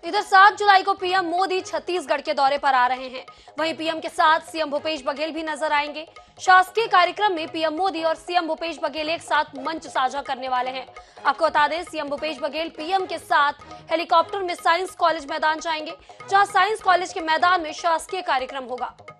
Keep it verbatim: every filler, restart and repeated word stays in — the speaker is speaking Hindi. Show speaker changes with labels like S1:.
S1: इधर सात जुलाई को पीएम मोदी छत्तीसगढ़ के दौरे पर आ रहे हैं। वहीं पीएम के साथ सीएम भूपेश बघेल भी नजर आएंगे। शासकीय कार्यक्रम में पीएम मोदी और सीएम भूपेश बघेल एक साथ मंच साझा करने वाले हैं। आपको बता दें, सीएम भूपेश बघेल पीएम के साथ हेलीकॉप्टर में साइंस कॉलेज मैदान जाएंगे, जहां साइंस कॉलेज के मैदान में शासकीय कार्यक्रम होगा।